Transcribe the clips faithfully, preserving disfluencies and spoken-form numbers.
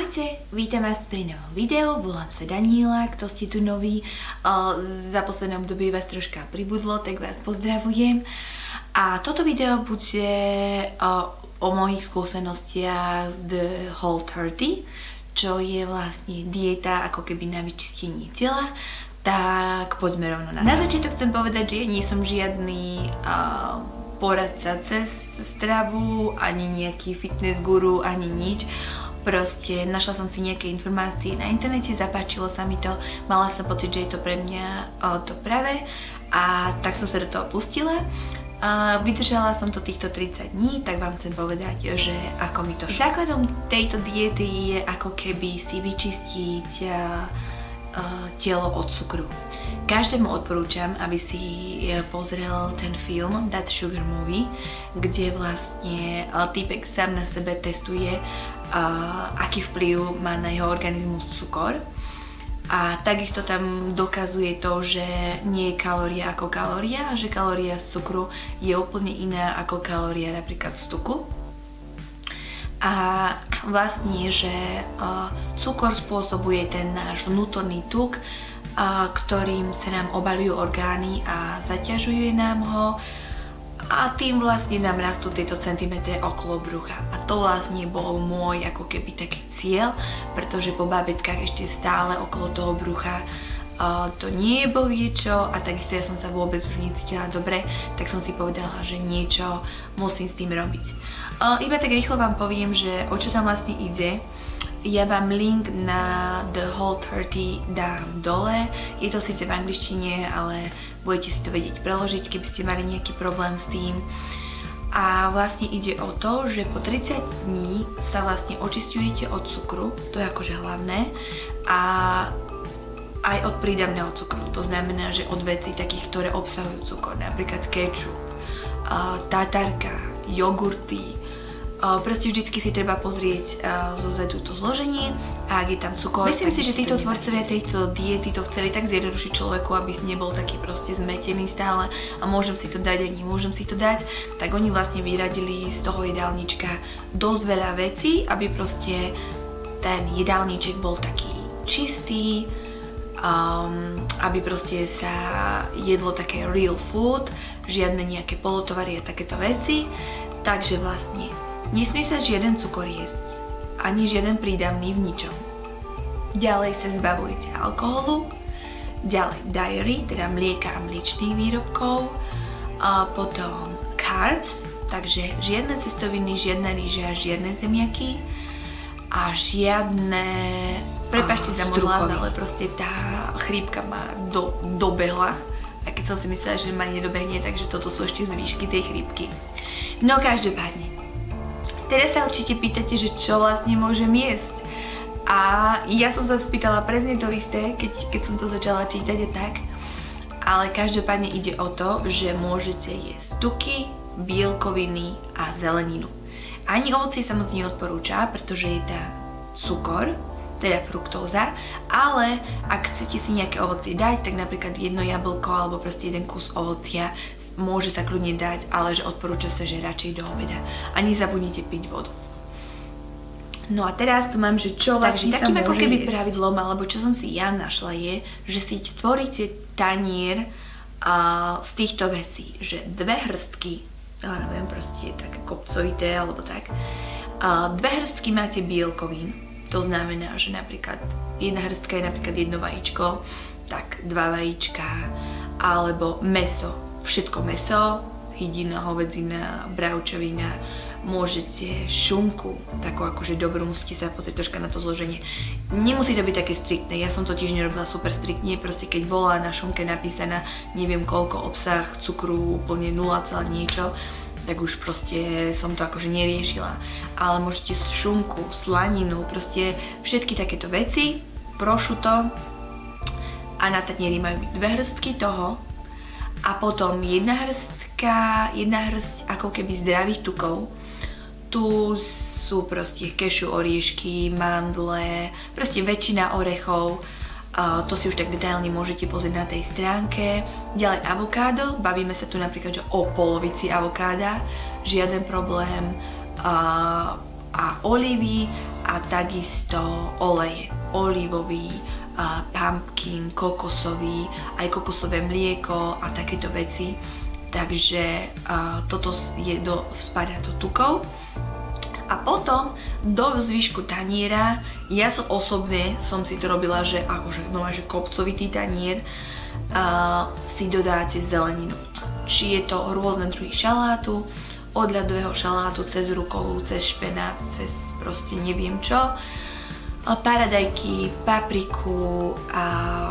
Ahojte, vítam vás pri novom videu, volám sa Daniela, kto ste tu noví, o, za posledné obdobie vás troška pribudlo, tak vás pozdravujem. A toto video bude o, o mojich skúsenostiach z The Whole thirty, čo je vlastne dieta ako keby na vyčistenie tela. Tak poďme rovno na to. Na začiatok chcem povedať, že ja nie som žiadny uh, poradca cez stravu, ani nejaký fitness guru, ani nič. Proste našla som si nejaké informácie na internete, zapáčilo sa mi to, mala som pocit, že je to pre mňa uh, to pravé a tak som sa do toho pustila. Uh, vydržala som to týchto tridsať dní, tak vám chcem povedať, že ako mi to šlo. Základom tejto diety je ako keby si vyčistiť uh, telo od cukru. Každému odporúčam, aby si pozrel ten film That Sugar Movie, kde vlastne týpek sám na sebe testuje, aký vplyv má na jeho organizmus cukor. A takisto tam dokazuje to, že nie je kalória ako kalória a že kalória z cukru je úplne iná ako kalória napríklad z tuku. A vlastne, že uh, cukor spôsobuje ten náš vnútorný tuk, uh, ktorým sa nám obaľujú orgány a zaťažuje nám ho a tým vlastne nám rastú tieto centimetre okolo brucha. A to vlastne bol môj ako keby taký cieľ, pretože po bábätkách ešte stále okolo toho brucha uh, to nie je boviečo a takisto ja som sa vôbec už necítila dobre, tak som si povedala, že niečo musím s tým robiť. Uh, iba tak rýchlo vám poviem, že o čo tam vlastne ide. Ja vám link na The Whole thirty dám dole. Je to síce v angličtine, ale budete si to vedieť preložiť, keby ste mali nejaký problém s tým. A vlastne ide o to, že po tridsať dní sa vlastne očisťujete od cukru, to je akože hlavné, a aj od prídavného cukru. To znamená, že od vecí takých, ktoré obsahujú cukor, napríklad kečup, uh, tatarka, jogurty. Proste vždycky si treba pozrieť zo zadu to zloženie a ak je tam cukor... Myslím si, že títo tvorcovia tejto diety to chceli tak zjednodušiť človeku, aby nebol taký proste zmetený stále a môžem si to dať a nemôžem si to dať, tak oni vlastne vyradili z toho jedálnička dosť veľa vecí, aby proste ten jedálniček bol taký čistý, um, aby proste sa jedlo také real food, žiadne nejaké polotovary a takéto veci, takže vlastne nesmie sa žiaden cukor jesť, ani žiaden prídavný v ničom. Ďalej sa zbavujete alkoholu, ďalej dairy, teda mlieka a mliečných výrobkov, a potom carbs, takže žiadne cestoviny, žiadna rýža, žiadne zemiaky a žiadne... Prepáčte za môj hlas, ale proste tá chrípka ma do, dobehla. A keď som si myslela, že ma nedobehne, takže toto sú ešte zvýšky tej chrípky. No každopádne. Teraz sa určite pýtate, že čo vlastne môžem jesť. A ja som sa spýtala presne to isté, keď, keď som to začala čítať a tak. Ale každopádne ide o to, že môžete jesť tuky, bielkoviny a zeleninu. Ani ovocie sa moc neodporúča, pretože je tam cukor, teda fruktóza, ale ak chcete si nejaké ovocie dať, tak napríklad jedno jablko alebo proste jeden kus ovocia môže sa kľudne dať, ale že odporúča sa, že radšej do obeda. A nezabudnite piť vodu. No a teraz tu mám, že čo vlastne sa môže jesť. Takže takým ako keby pravidlom, alebo čo som si ja našla je, že si tvoríte tanier uh, z týchto vecí, že dve hrstky, ja neviem, proste také kopcovité alebo tak, uh, dve hrstky máte bielkovín. To znamená, že napríklad jedna hrstka je napríklad jedno vajíčko, tak dva vajíčka, alebo mäso, všetko mäso, hydina, hovedzina, bravčovina, môžete šunku, takú akože dobrú, musíte sa pozrieť troška na to zloženie. Nemusí to byť také striktné, ja som to tiež nerobila super striktne, proste keď bola na šunke napísaná neviem koľko obsah cukru, úplne nula, niečo, tak už proste som to akože neriešila. Ale môžete šunku, slaninu, proste všetky takéto veci, prošuto a na tanieri majú byť dve hrstky toho a potom jedna hrstka, jedna hrst ako keby zdravých tukov. Tu sú proste kešu, oriešky, mandle, proste väčšina orechov. Uh, to si už tak detailne môžete pozrieť na tej stránke. Ďalej avokádo, bavíme sa tu napríklad že o polovici avokáda, žiaden problém. Uh, a olivy a takisto oleje, olivový, uh, pumpkin, kokosový, aj kokosové mlieko a takéto veci. Takže uh, toto je do, spadá do tukov. A potom do zvyšku taniera, ja som osobne som si to robila, že akože no, že kopcovitý tanier, uh, si dodáte zeleninu. Či je to rôzne druhy šalátu, od ľadového šalátu cez rukolu, cez špenát, cez proste neviem čo, paradajky, papriku a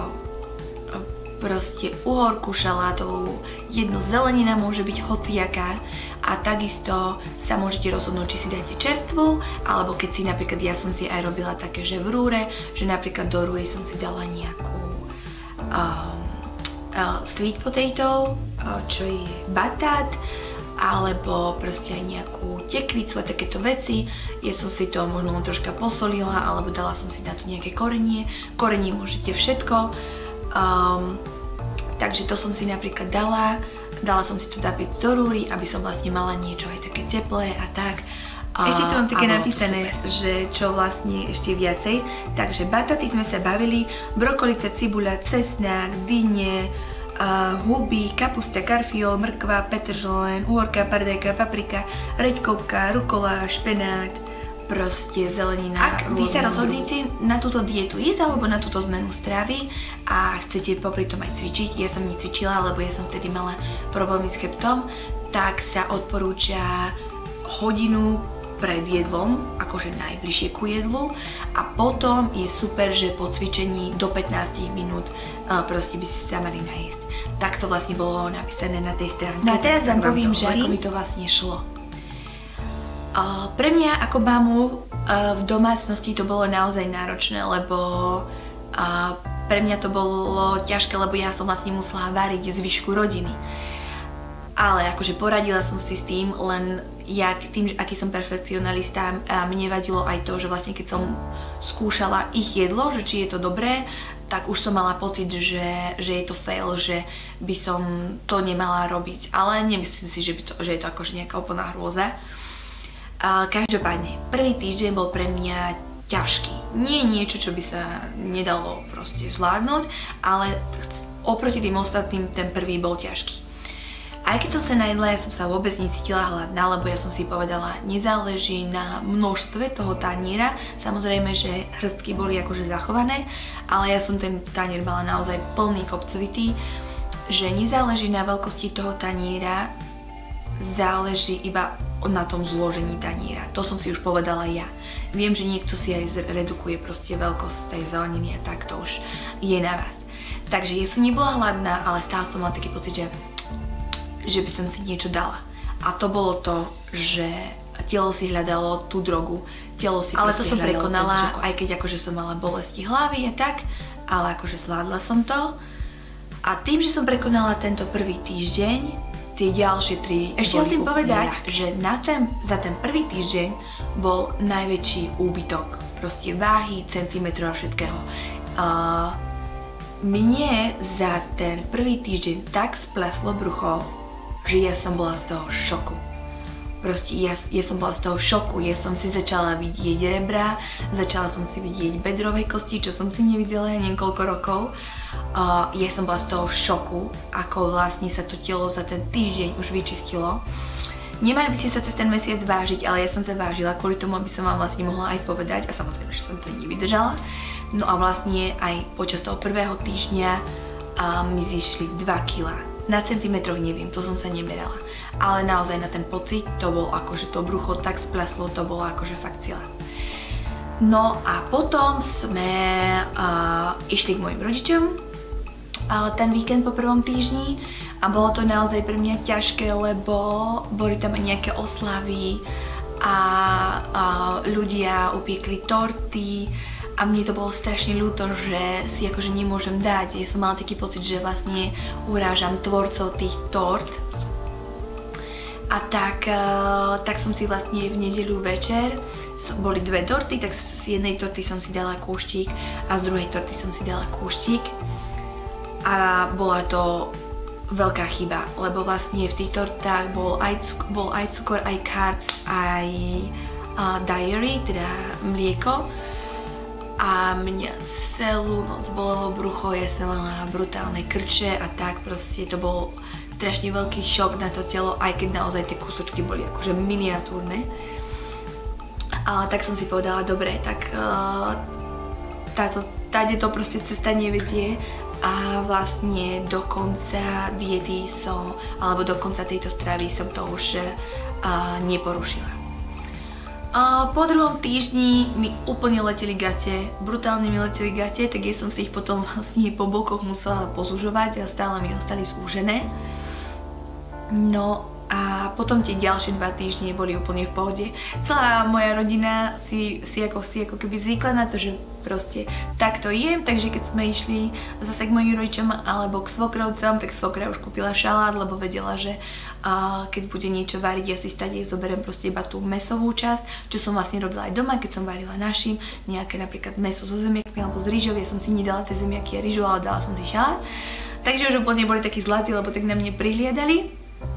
proste uhorku šalátovú, jedno zelenina môže byť hociaká a takisto sa môžete rozhodnúť, či si dáte čerstvú, alebo keď si napríklad, ja som si aj robila také, že v rúre, že napríklad do rúry som si dala nejakú um, uh, sweet potato, uh, čo je batát, alebo proste aj nejakú tekvicu a takéto veci. Ja som si to možno len troška posolila, alebo dala som si na to nejaké korenie. Korenie môžete všetko. Um, takže to som si napríklad dala, dala som si to napiť do rúry, aby som vlastne mala niečo aj také teplé a tak. Ešte tu mám také napísané, že čo vlastne ešte viacej. Takže bataty sme sa bavili, brokolica, cibuľa, cesnák, dyne, uh, huby, kapusta, karfiol, mrkva, petržlen, uhorka, paradajka, paprika, reďkovka, rukola, špenát, proste zelenina. Ak vy sa rozhodnete na túto dietu jesť alebo na túto zmenu stravy a chcete popri tom aj cvičiť, ja som necvičila, lebo ja som vtedy mala problémy s chrbtom, tak sa odporúča hodinu pred jedlom, akože najbližšie ku jedlu, a potom je super, že po cvičení do pätnásť minút uh, proste by si sa mali najesť. Tak to vlastne bolo napísané na tej stránke. No a teraz vám poviem, že ako mi to vlastne šlo. Uh, pre mňa ako mamu uh, v domácnosti to bolo naozaj náročné, lebo uh, pre mňa to bolo ťažké, lebo ja som vlastne musela variť zvyšku rodiny. Ale akože poradila som si s tým, len ja tým, aký som perfekcionalista, mne vadilo aj to, že vlastne keď som skúšala ich jedlo, že či je to dobré, tak už som mala pocit, že, že je to fail, že by som to nemala robiť. Ale nemyslím si, že, by to, že je to akože nejaká úplná hrôza. Každopádne, prvý týždeň bol pre mňa ťažký. Nie niečo, čo by sa nedalo proste zvládnuť, ale oproti tým ostatným ten prvý bol ťažký. Aj keď som sa najedla, ja som sa vôbec necítila hladná, lebo ja som si povedala, nezáleží na množstve toho taniera. Samozrejme, že hrstky boli akože zachované, ale ja som ten tanier mala naozaj plný kopcovitý, že nezáleží na veľkosti toho taniera, záleží iba na tom zložení taniera. To som si už povedala ja. Viem, že niekto si aj redukuje proste veľkosť tej zeleniny a tak, to už je na vás. Takže ja som nebola hladná, ale stále som mala taký pocit, že že by som si niečo dala. A to bolo to, že telo si hľadalo tú drogu, telo si ale to som prekonala, aj keď akože som mala bolesti hlavy a tak, ale akože zvládla som to. A tým, že som prekonala tento prvý týždeň, tie ďalšie tri ešte musím povedať, ľahké. Že na ten, za ten prvý týždeň bol najväčší úbytok. Proste váhy, centimetrov a všetkého. Uh, mne za ten prvý týždeň tak spleslo brucho, že ja som bola z toho šoku. Proste ja, ja som bola z toho šoku, ja som si začala vidieť rebra, začala som si vidieť bedrové kosti, čo som si nevidela niekoľko rokov. Uh, ja som bola z toho šoku, ako vlastne sa to telo za ten týždeň už vyčistilo. Nemali by ste sa cez ten mesiac vážiť, ale ja som sa vážila kvôli tomu, aby som vám vlastne mohla aj povedať, a samozrejme, že som to nevydržala. No a vlastne aj počas toho prvého týždňa uh, mi zišli dva kilá. Na centimetroch neviem, to som sa nemerala. Ale naozaj na ten pocit, to bol akože to brucho tak spleslo, to bolo akože fakt sila. No a potom sme uh, išli k mojim rodičom uh, ten víkend po prvom týždni a bolo to naozaj pre mňa ťažké, lebo boli tam aj nejaké oslavy a uh, ľudia upiekli torty. A mne to bolo strašne ľúto, že si akože nemôžem dať. Ja som mala taký pocit, že vlastne urážam tvorcov tých tort. A tak, uh, tak som si vlastne v nedeľu večer, boli dve torty, tak z jednej torty som si dala kúštik a z druhej torty som si dala kúštik. A bola to veľká chyba, lebo vlastne v tých tortách bol aj, cuk bol aj cukor, aj carbs, aj uh, dairy, teda mlieko. A mňa celú noc bolelo brucho, ja som mala brutálne krče a tak proste to bol strašne veľký šok na to telo, aj keď naozaj tie kúsočky boli akože miniatúrne. A tak som si povedala, dobre, tak uh, táto, táde to proste cesta nevedie a vlastne do konca diety som, alebo do konca tejto stravy som to už uh, neporušila. Uh, po druhom týždni mi úplne leteli gate, brutálne mi leteli gate, tak ja som si ich potom vlastne po bokoch musela pozužovať a stále mi ostali zúžené. No a potom tie ďalšie dva týždne boli úplne v pohode. Celá moja rodina si, si, ako, si ako keby zvykla na to, že proste takto jem, takže keď sme išli zase k mojim rodičom alebo k svokrovcom, tak svokra už kúpila šalát, lebo vedela, že a keď bude niečo variť, ja si stade zoberiem proste iba tú mäsovú časť, čo som vlastne robila aj doma, keď som varila našim, nejaké napríklad mäso so zemiakmi alebo z rýžou, ja som si nedala tie zemiaky a rýžu, ale dala som si šalát. Takže už úplne boli takí zlatí, lebo tak na mne prihliadali.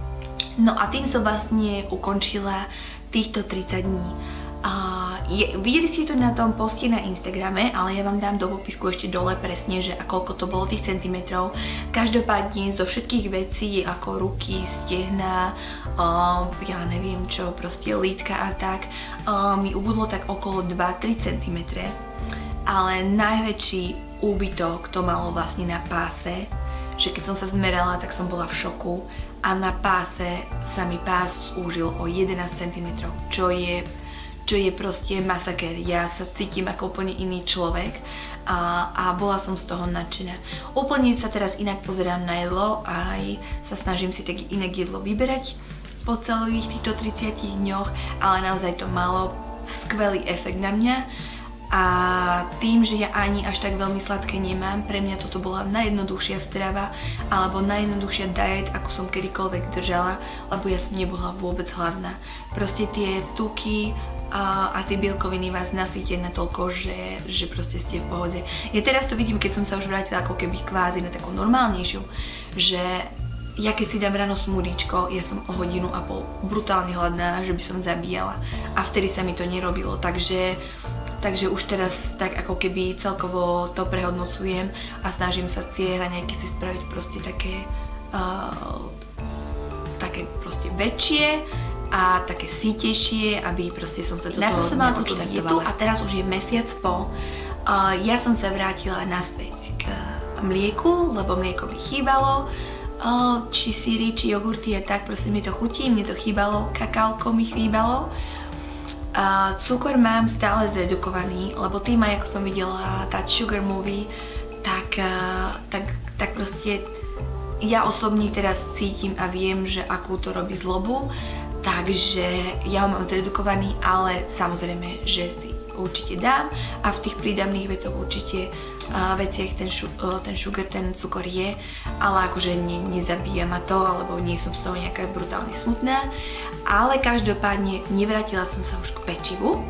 No a tým som vlastne ukončila týchto tridsať dní. Uh, je, videli ste to na tom poste na Instagrame, ale ja vám dám do popisku ešte dole presne, že a koľko to bolo tých centimetrov. Každopádne zo všetkých vecí ako ruky, stehna, uh, ja neviem čo, proste lítka a tak, uh, mi ubudlo tak okolo dva až tri centimetre. Ale najväčší úbytok to malo vlastne na páse, že keď som sa zmerala, tak som bola v šoku a na páse sa mi pás zúžil o jedenásť centimetrov, čo je čo je proste masaker. Ja sa cítim ako úplne iný človek a, a bola som z toho nadšená. Úplne sa teraz inak pozerám na jedlo a aj sa snažím si tak inak jedlo vyberať po celých týchto tridsiatich dňoch, ale naozaj to malo skvelý efekt na mňa a tým, že ja ani až tak veľmi sladké nemám, pre mňa toto bola najjednoduchšia strava alebo najjednoduchšia diet, ako som kedykoľvek držala, lebo ja som nebola vôbec hladná. Proste tie tuky a, a tie bielkoviny vás nasýtia natoľko, že, že proste ste v pohode. Ja teraz to vidím, keď som sa už vrátila ako keby kvázi na takú normálnejšiu, že ja keď si dám ráno smúdičko, ja som o hodinu a pol brutálne hladná, že by som zabíjala. A vtedy sa mi to nerobilo, takže, takže už teraz tak ako keby celkovo to prehodnocujem a snažím sa tie raňajky si spraviť proste také, uh, také proste väčšie a také sítejšie, aby proste som sa do toho neodštartovala. A teraz už je mesiac po. Uh, ja som sa vrátila naspäť k mlieku, lebo mlieko mi chýbalo. Uh, či syry, či jogurty a tak, proste mi to chutí, mne to chýbalo, kakaóko mi chýbalo. Uh, cukor mám stále zredukovaný, lebo tým aj ako som videla tá Sugar Movie, tak, uh, tak, tak proste ja osobne teraz cítim a viem, že akú to robí zlobu. Takže ja ho mám zredukovaný, ale samozrejme, že si určite dám a v tých prídavných vecoch určite uh, veciach ten, šu, uh, ten sugar, ten cukor je, ale akože ne, nezabíja ma to, alebo nie som z toho nejaká brutálne smutná. Ale každopádne nevrátila som sa už k pečivu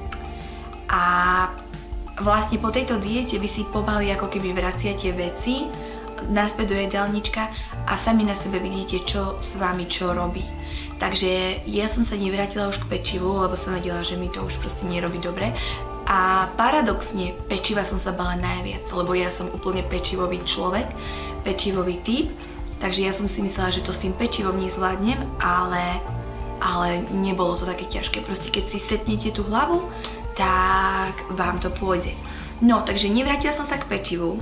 a vlastne po tejto diete vy si pomaly ako keby vraciate veci naspäť do jedálnička a sami na sebe vidíte, čo s vami čo robí. Takže ja som sa nevrátila už k pečivu, lebo som vedela, že mi to už proste nerobí dobre. A paradoxne, pečiva som sa bala najviac, lebo ja som úplne pečivový človek, pečivový typ. Takže ja som si myslela, že to s tým pečivom nezvládnem, ale, ale nebolo to také ťažké. Proste keď si setnete tú hlavu, tak vám to pôjde. No, takže nevrátila som sa k pečivu.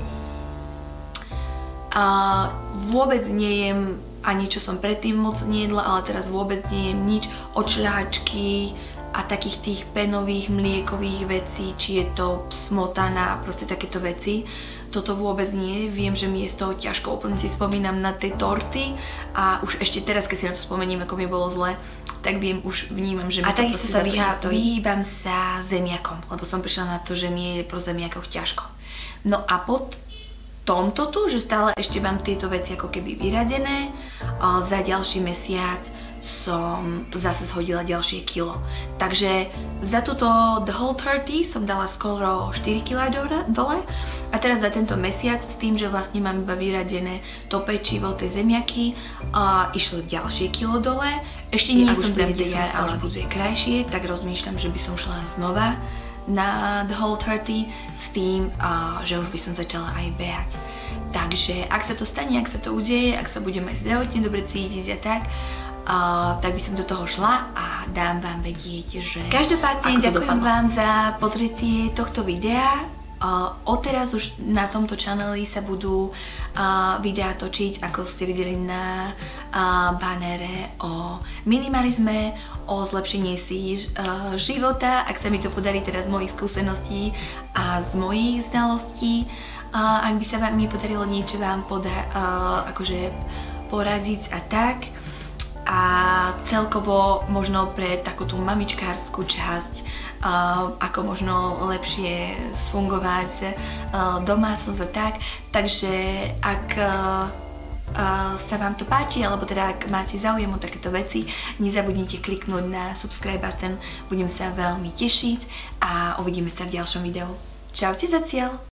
A vôbec nejem ani čo som predtým moc nejedla, ale teraz vôbec nejem nič od šľahačky a takých tých penových, mliekových vecí, či je to smotana a proste takéto veci. Toto vôbec nie, viem, že mi je z toho ťažko, úplne si spomínam na tie torty a už ešte teraz, keď si na to spomeniem, ako mi bolo zle, tak viem, už vnímam, že mi a to takisto sa vyhýbam sa zemiakom, lebo som prišla na to, že mi je pro zemiakoch ťažko. No a pod tomto tu, že stále ešte mám tieto veci ako keby vyradené, za ďalší mesiac som zase zhodila ďalšie kilo. Takže za túto The Whole tridsať som dala skoro štyri kilá dole a teraz za tento mesiac s tým, že vlastne mám iba vyradené to pečivo, tie zemiaky, a išlo ďalšie kilo dole. Ešte nie som tam, kde jar ale bude krajšie, tak rozmýšľam, že by som šla znova na The Whole tridsať s tým, že už by som začala aj behať. Takže ak sa to stane, ak sa to udeje, ak sa budem aj zdravotne dobre cítiť a tak, Uh, tak by som do toho šla a dám vám vedieť, že... Každopádne ďakujem vám za pozrietie tohto videa. Uh, odteraz už na tomto channeli sa budú uh, videá točiť, ako ste videli na uh, bannere, o minimalizme, o zlepšení si uh, života, ak sa mi to podarí teraz z mojich skúseností a z mojich znalostí. Uh, ak by sa vám mi podarilo niečo vám poda uh, akože poradiť a tak. A celkovo možno pre takú tú mamičkárskú časť, uh, ako možno lepšie sfungovať uh, domácnosť a tak. Takže ak uh, uh, sa vám to páči, alebo teda ak máte záujem o takéto veci, nezabudnite kliknúť na subscribe button, budem sa veľmi tešiť a uvidíme sa v ďalšom videu. Čaute za cieľ!